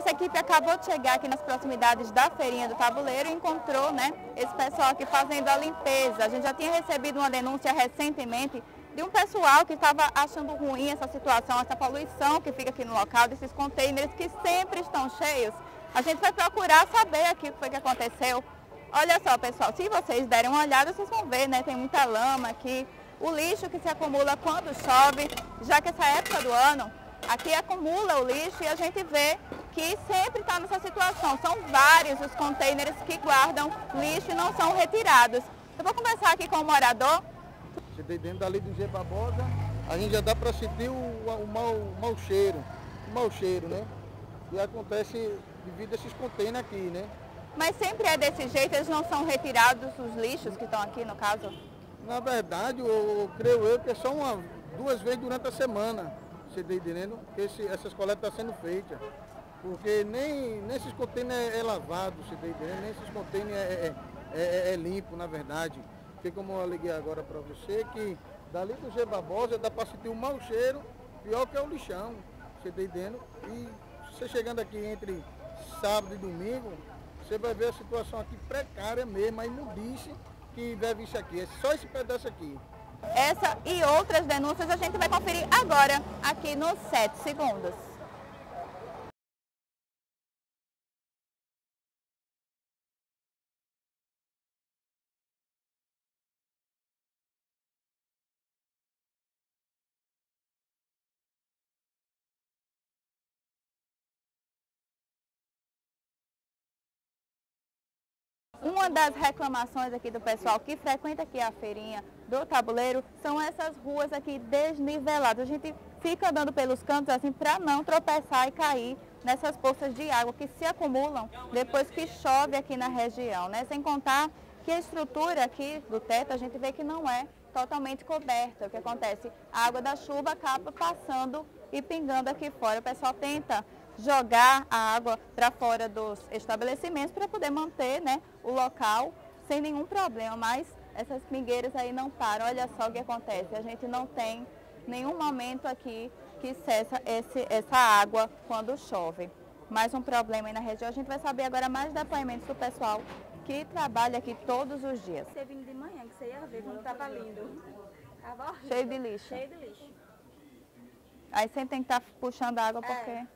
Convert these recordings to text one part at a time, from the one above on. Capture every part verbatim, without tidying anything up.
Nossa equipe acabou de chegar aqui nas proximidades da feirinha do Tabuleiro e encontrou, né, esse pessoal aqui fazendo a limpeza. A gente já tinha recebido uma denúncia recentemente de um pessoal que estava achando ruim essa situação, essa poluição que fica aqui no local, desses containers que sempre estão cheios. A gente vai procurar saber aqui o que foi que aconteceu. Olha só, pessoal, se vocês derem uma olhada, vocês vão ver, né, tem muita lama aqui, o lixo que se acumula quando chove, já que essa época do ano, aqui acumula o lixo e a gente vê que sempre está nessa situação. São vários os containers que guardam lixo e não são retirados. Eu vou conversar aqui com o morador. Dentro dali do G Barbosa, a gente já dá para sentir o, o, mau, o mau cheiro, o mau cheiro, né? E acontece devido a esses containers aqui, né? Mas sempre é desse jeito, eles não são retirados os lixos que estão aqui, no caso? Na verdade, eu, eu creio eu que é só uma, duas vezes durante a semana, você está entendendo? Que esse, essas coletas estão sendo feitas. Porque nem, nem esses containers é, é lavado, você está entendendo? Nem esses containers é, é, é, é limpo, na verdade. Porque como eu liguei agora para você, que dali do G Barbosa dá para sentir um mau cheiro, pior que é o lixão, você está entendendo? E você chegando aqui entre sábado e domingo, você vai ver a situação aqui precária mesmo, a imundice que deve isso aqui, é só esse pedaço aqui. Essa e outras denúncias a gente vai conferir agora, aqui nos sete segundos. Uma das reclamações aqui do pessoal que frequenta aqui a feirinha do Tabuleiro são essas ruas aqui desniveladas. A gente fica andando pelos cantos assim para não tropeçar e cair nessas poças de água que se acumulam depois que chove aqui na região, né? Sem contar que a estrutura aqui do teto a gente vê que não é totalmente coberta. O que acontece? A água da chuva acaba passando e pingando aqui fora. O pessoal tenta jogar a água para fora dos estabelecimentos para poder manter, né, o local sem nenhum problema, mas essas pingueiras aí não param. Olha só o que acontece, a gente não tem nenhum momento aqui que cessa esse, essa água quando chove. Mais um problema aí na região, a gente vai saber agora mais depoimentos do pessoal que trabalha aqui todos os dias. Você vindo de manhã, que você ia ver como estava lindo. Tava horrível. Cheio de lixo. Cheio de lixo. Aí sempre tem que estar puxando água porque... É.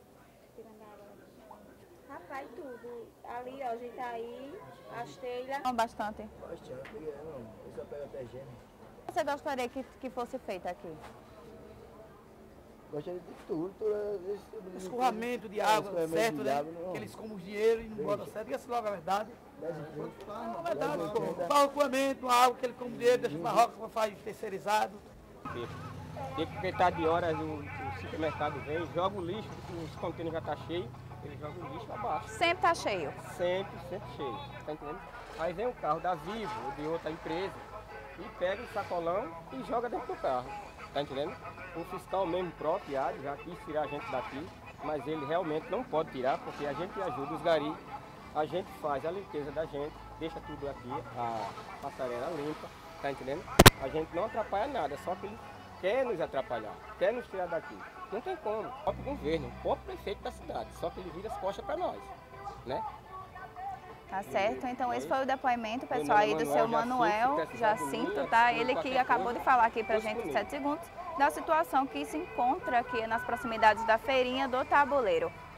Rapaz, tudo. Ali, ó, a gente tá aí, as telhas. Não, bastante. Bastante, não. Isso pega até gênero. Você gostaria que, que fosse feito aqui? Gostaria de tudo. tudo esse, escoamento de água, certo, né? Que eles comem o dinheiro e não botam certo. Diga-se logo a verdade. É verdade, pô. O escoamento, uma água que ele come dinheiro, deixa na roca, faz terceirizado. Tem que tentar de horas, o, o supermercado vem, joga o lixo, os contêineres já estão tá cheios. Ele joga o lixo abaixo. Sempre está cheio? Sempre, sempre cheio, tá entendendo? Aí vem um carro da Vivo ou de outra empresa e pega o sacolão e joga dentro do carro, tá entendendo? O fiscal mesmo próprio, já quis tirar a gente daqui, mas ele realmente não pode tirar porque a gente ajuda os garis, a gente faz a limpeza da gente, deixa tudo aqui, a passarela limpa, tá entendendo? A gente não atrapalha nada, só que ele quer nos atrapalhar, quer nos tirar daqui. Não tem como. O próprio governo, o próprio prefeito da cidade, só que ele vira as costas para nós, né? Tá certo, então esse foi o depoimento, pessoal, aí do seu Manuel Jacinto, tá? Ele que acabou de falar aqui pra gente em sete segundos da situação que se encontra aqui nas proximidades da feirinha do Tabuleiro.